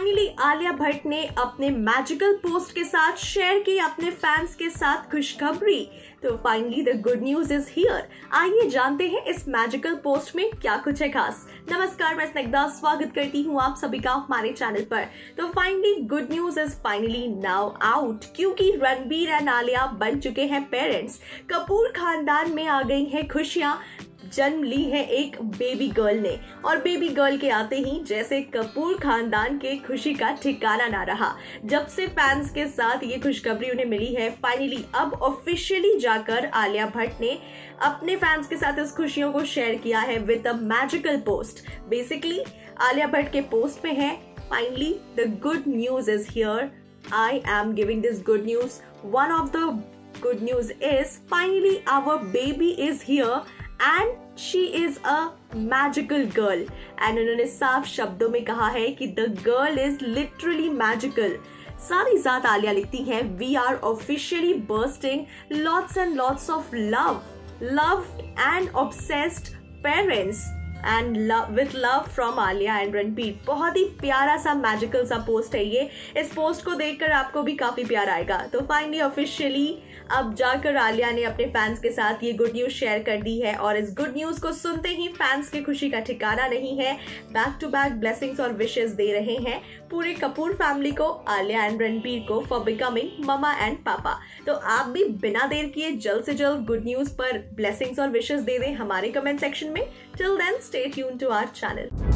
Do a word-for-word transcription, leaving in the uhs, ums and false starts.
Finally Alia Bhatt ने अपने magical post के साथ शेयर की अपने फैंस के साथ खुशखबरी। तो finally the good news is here. आइए जानते हैं इस मैजिकल पोस्ट में क्या कुछ है खास। नमस्कार, मैं स्निग्धा स्वागत करती हूँ आप सभी का हमारे चैनल पर। तो finally good news is finally now out, क्योंकि रणबीर एंड आलिया बन चुके हैं पेरेंट्स। कपूर खानदान में आ गई हैं खुशियां। जन्म ली है एक बेबी गर्ल ने, और बेबी गर्ल के आते ही जैसे कपूर खानदान के खुशी का ठिकाना ना रहा। जब से फैंस के साथ ये खुशखबरी उन्हें मिली है, फाइनली अब ऑफिशियली जाकर आलिया भट्ट ने अपने फैंस के साथ इस खुशियों को शेयर किया है with a magical post. Basically Alia Bhatt के पोस्ट में है, finally the good news is here, I am giving this good news. One of the good news is finally our baby is here and she is a magical girl. And उन्होंने साफ शब्दों में कहा है कि the girl is literally magical. साथ ही साथ आलिया लिखती हैं, we are officially bursting lots and lots of love, loved and obsessed parents and with love from Alia and Ranbir. बहुत ही प्यारा सा मैजिकल सा पोस्ट है ये। इस पोस्ट को देखकर आपको भी काफी प्यार आएगा। तो फाइनली ऑफिशियली अब जाकर आलिया ने अपने फैंस के साथ ये गुड न्यूज शेयर कर दी है, और इस गुड न्यूज को सुनते ही फैंस की खुशी का ठिकाना नहीं है। बैक टू बैक ब्लेसिंग्स और विशेस दे रहे हैं पूरे कपूर फैमिली को, आलिया एंड रणबीर को, फॉर बिकमिंग ममा एंड पापा। तो आप भी बिना देर किए जल्द से जल्द गुड न्यूज पर ब्लेसिंग्स और विशेस दे दें हमारे कमेंट सेक्शन में। Till then stay tuned to our channel.